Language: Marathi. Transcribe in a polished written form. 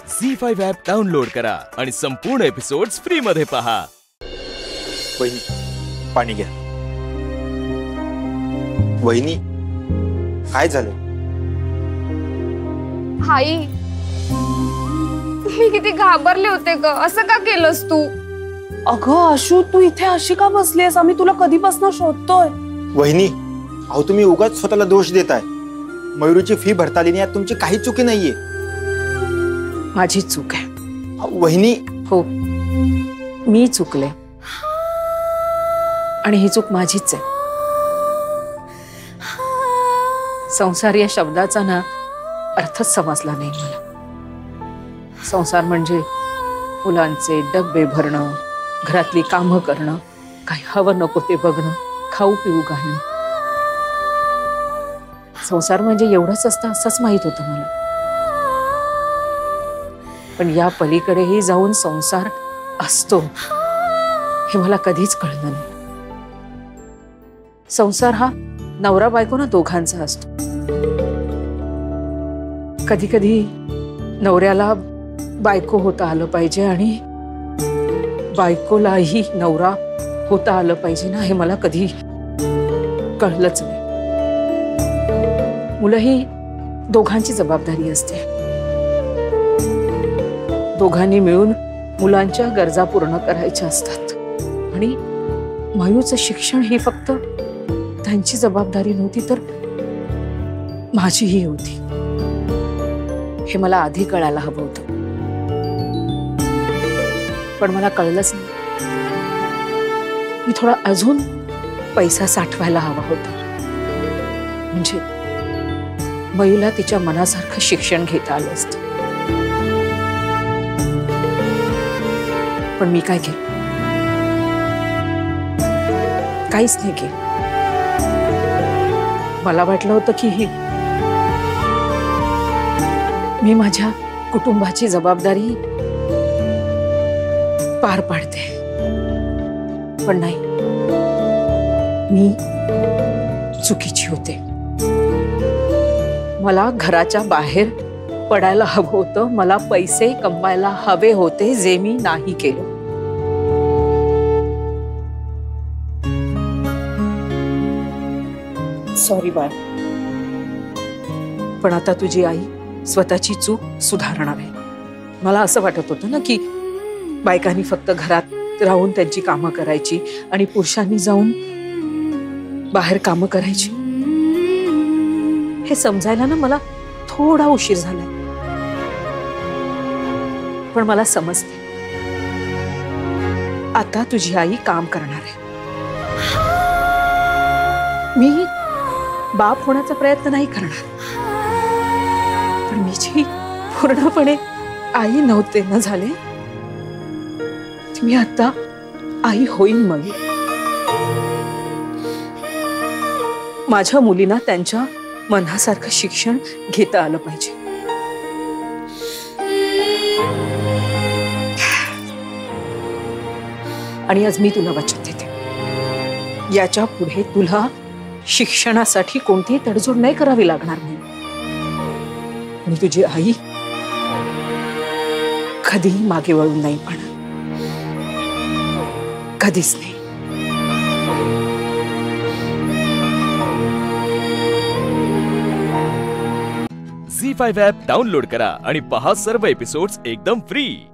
झी5 ॲप डाउनलोड करा आणि संपूर्ण एपिसोड्स फ्री मध्ये पहा। वहिनी पाणी घ्या। वहिनी काय झालं? आई मी किती घाबरले होते ग, असं का केलंस तू? अगं आशू, तू इथे अशी का बसलीयस? आम्ही तुला कधीपासून शोधतोय। वहिनी अहो तुम्ही उगाच स्वतःला दोष देताय। मयूरीची फी भरता आली नाही यात तुमची काही चुकी नाहीये। माझी चूक आहे। वहिनी हो, मी चुकले आणि ही चूक माझीच आहे। संसार या शब्दाचा ना अर्थच समजला नाही मला। संसार म्हणजे मुलांचे डब्बे भरणं, घरातली कामं करणं, काही हवं नको ते बघणं, खाऊ पिऊ घालणं। संसार म्हणजे एवढंच असतं असंच माहित होतं मला, पण या पलीकडेही जाऊन संसार असतो हे मला कधीच कळलं नाही। संसार हा नवरा बायको ना दोघांचा असतो। कधी कधी नवऱ्याला बायको होता आलं पाहिजे आणि बायकोलाही नवरा होता आलं पाहिजे ना, हे मला कधी कळलंच नाही। मुलं ही दोघांची जबाबदारी असते। दोघांनी मिळून मुलांच्या गरजा पूर्ण करायच्या असतात आणि मयूचं शिक्षण ही फक्त त्यांची जबाबदारी नव्हती तर माझीही होती। हे मला आधी कळायला हवं होतं, पण मला कळलंच नाही। मी थोडा अजून पैसा साठवायला हवा होता, म्हणजे मयूला तिच्या मनासारखं शिक्षण घेता आलं असतं। पण मी काय केलं? काहीच नाही केलं। मला वाटलं होतं की मी माझ्या कुटुंबाची जबाबदारी पार पाडते, पण नाही, मी चुकीची होते। मला घराच्या बाहेर पडायला हवं होतं, मला पैसे कमवायला हवे होते, जे मी नाही केलं। सॉरी बाळ, पण आता तुझी आई स्वतःची चूक सुधारणार आहे। मला असं वाटत होतं ना की बायकांनी फक्त घरात राहून त्यांची कामं करायची आणि पुरुषांनी जाऊन बाहेर कामं करायची। हे समजायला ना मला थोडा उशीर झालाय, पण मला समजते आता तुझी आई काम करणार आहे। मी बाप होण्याचा प्रयत्न नाही करणार, पण मी जी पूर्णपणे आई नव्हते न झाले, मी आता आई होईन। मग माझ्या मुलींना त्यांच्या मनासारखं शिक्षण घेता आलं पाहिजे। आणि आज मी तुला वचन देते, याच्या पुढे तुला शिक्षणासाठी कोणतीही तडजोड नाही करावी लागणार नाही। आणि तुझी आई कधीही मागे वळून नाही पाहणार, कधीच नाही। झी5 ॲप डाउनलोड करा आणि पहा सर्व एपिसोड्स एकदम फ्री।